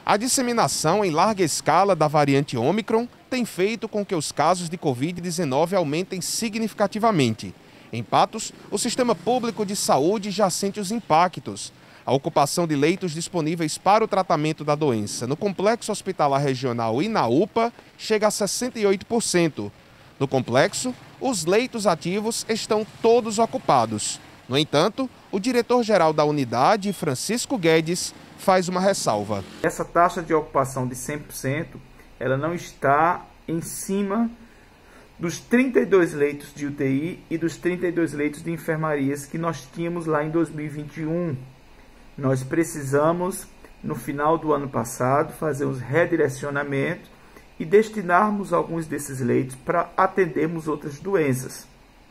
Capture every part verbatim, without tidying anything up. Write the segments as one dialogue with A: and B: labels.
A: A disseminação em larga escala da variante Ômicron tem feito com que os casos de Covid dezenove aumentem significativamente. Em Patos, o sistema público de saúde já sente os impactos. A ocupação de leitos disponíveis para o tratamento da doença no Complexo Hospitalar Regional e na U P A chega a sessenta e oito por cento. No complexo, os leitos ativos estão todos ocupados. No entanto, o diretor-geral da unidade, Francisco Guedes, faz uma ressalva.
B: Essa taxa de ocupação de cem por cento, ela não está em cima dos trinta e dois leitos de U T I e dos trinta e dois leitos de enfermarias que nós tínhamos lá em dois mil e vinte e um. Nós precisamos, no final do ano passado, fazer uns redirecionamentos e destinarmos alguns desses leitos para atendermos outras doenças.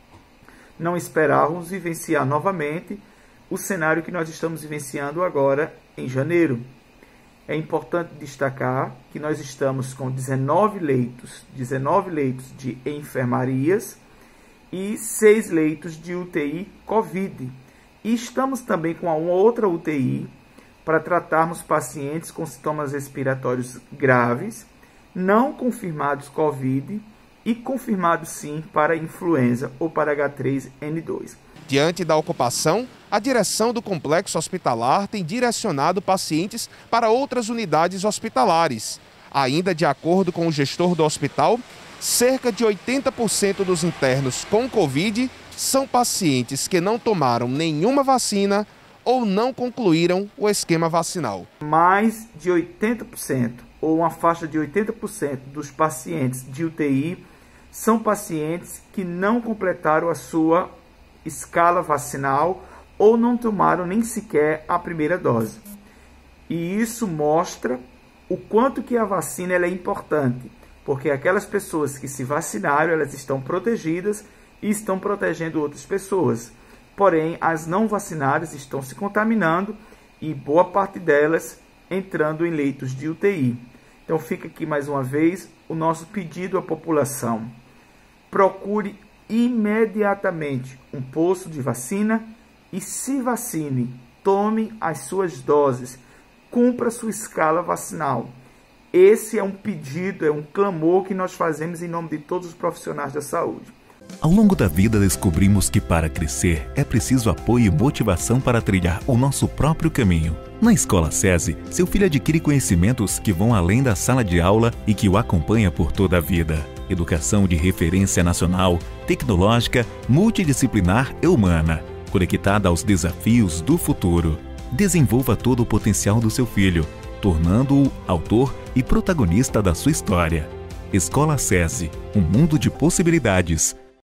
B: Não esperávamos vivenciar novamente o cenário que nós estamos vivenciando agora em janeiro. É importante destacar que nós estamos com dezenove leitos, dezenove leitos de enfermarias e seis leitos de U T I Covid. E estamos também com uma outra U T I para tratarmos pacientes com sintomas respiratórios graves, não confirmados Covid e confirmados sim para influenza ou para H três N dois.
A: Diante da ocupação, a direção do complexo hospitalar tem direcionado pacientes para outras unidades hospitalares. Ainda de acordo com o gestor do hospital, cerca de oitenta por cento dos internos com Covid são pacientes que não tomaram nenhuma vacina ou não concluíram o esquema vacinal.
B: Mais de oitenta por cento, ou uma faixa de oitenta por cento dos pacientes de U T I são pacientes que não completaram a sua escala vacinal ou não tomaram nem sequer a primeira dose. E isso mostra o quanto que a vacina ela é importante, porque aquelas pessoas que se vacinaram, elas estão protegidas e estão protegendo outras pessoas. Porém, as não vacinadas estão se contaminando e boa parte delas entrando em leitos de U T I. Então fica aqui mais uma vez o nosso pedido à população. Procure imediatamente um posto de vacina e se vacine. Tome as suas doses. Cumpra sua escala vacinal. Esse é um pedido, é um clamor que nós fazemos em nome de todos os profissionais da saúde.
C: Ao longo da vida descobrimos que para crescer é preciso apoio e motivação para trilhar o nosso próprio caminho. Na Escola SESI, seu filho adquire conhecimentos que vão além da sala de aula e que o acompanha por toda a vida. Educação de referência nacional, tecnológica, multidisciplinar e humana, conectada aos desafios do futuro. Desenvolva todo o potencial do seu filho, tornando-o autor e protagonista da sua história. Escola SESI, um mundo de possibilidades.